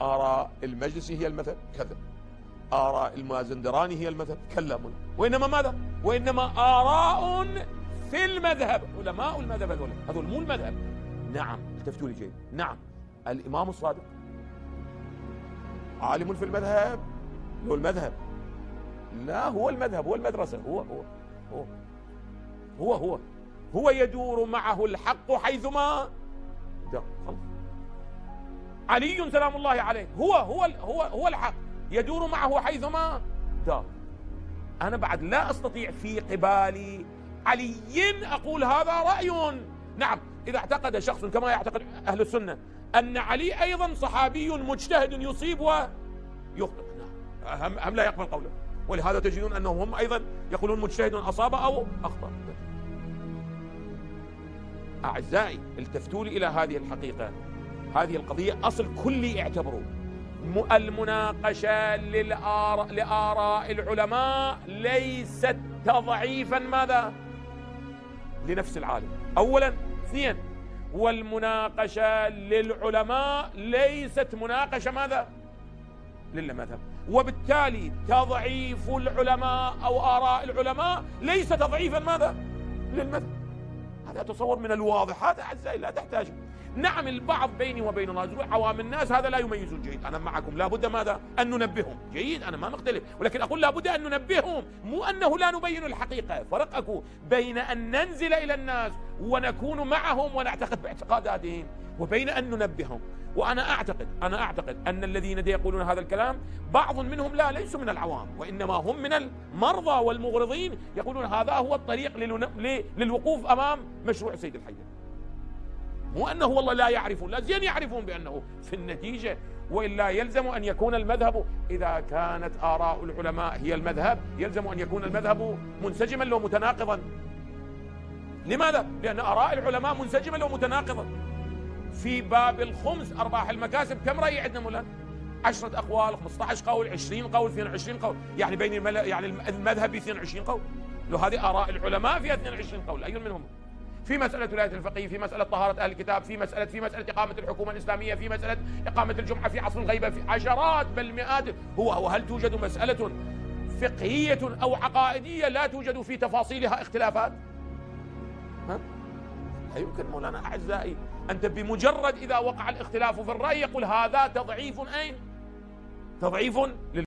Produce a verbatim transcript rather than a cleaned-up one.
آراء المجلسي هي المذهب، كذب. آراء المازندراني هي المذهب، كلامنا. وإنما ماذا؟ وإنما آراء في المذهب. علماء المذهب هذول هذول مو المذهب. نعم، التفتوا لي جيد. نعم، الإمام الصادق عالم في المذهب، هو المذهب. لا، هو المذهب، هو المدرسة، هو هو هو هو هو, هو يدور معه الحق حيثما دار. علي سلام الله عليه هو هو هو هو الحق، يدور معه حيثما دار. أنا بعد لا أستطيع في قبال علي أقول هذا رأي. نعم، إذا اعتقد شخص كما يعتقد أهل السنة أن علي أيضا صحابي مجتهد يصيب ويخطئ، نعم، هم لا يقبل قوله. ولهذا تجدون أنهم هم أيضا يقولون مجتهد أصاب أو أخطأ. أعزائي، التفتوا لي إلى هذه الحقيقة. هذه القضية أصل كلي اعتبروا. المناقشة للآراء لآراء العلماء ليست تضعيفا ماذا؟ لنفس العالم أولا. اثنين، والمناقشة للعلماء ليست مناقشة ماذا؟ للمذهب. وبالتالي تضعيف العلماء أو آراء العلماء ليس تضعيفا ماذا؟ للمذهب. هذا تصور من الواضحات أعزائي، لا تحتاج. نعم، البعض بيني وبين الله عوام الناس هذا لا يميزون جيد. أنا معكم، لابد ماذا؟ أن ننبههم جيد، أنا ما مختلف، ولكن أقول لابد أن ننبههم، مو أنه لا نبين الحقيقة. فرق أكو بين أن ننزل إلى الناس ونكون معهم ونعتقد باعتقاداتهم، وبين أن ننبههم. وأنا أعتقد أنا أعتقد أن الذين يقولون هذا الكلام بعض منهم لا ليسوا من العوام، وإنما هم من المرضى والمغرضين، يقولون هذا هو الطريق للوقوف أمام مشروع سيد الحية. مو أنه والله لا يعرفون، لا زين يعرفون بأنه في النتيجة. وإلا يلزم أن يكون المذهب، إذا كانت آراء العلماء هي المذهب، يلزم أن يكون المذهب منسجما لو متناقضا. لماذا؟ لأن آراء العلماء منسجمة لو متناقضة. في باب الخمس أرباح المكاسب كم رأي عندنا مولانا؟ عشرة أقوال، خمسة عشر قول، عشرين قول، اثنين وعشرين قول، يعني بين المل... يعني المذهب اثنين وعشرين قول. لو هذه آراء العلماء فيها اثنين وعشرين قول، أي منهم؟ في مسألة ولاية الفقيه، في مسألة طهارة أهل الكتاب، في مسألة في مسألة إقامة الحكومة الإسلامية، في مسألة إقامة الجمعة في عصر الغيبة، في عشرات بل مئات. هو وهل توجد مسألة فقهية أو عقائدية لا توجد في تفاصيلها اختلافات؟ ها؟ لا يمكن مولانا أعزائي. أنت بمجرد إذا وقع الاختلاف في الرأي يقول هذا تضعيف أين؟ تضعيف لل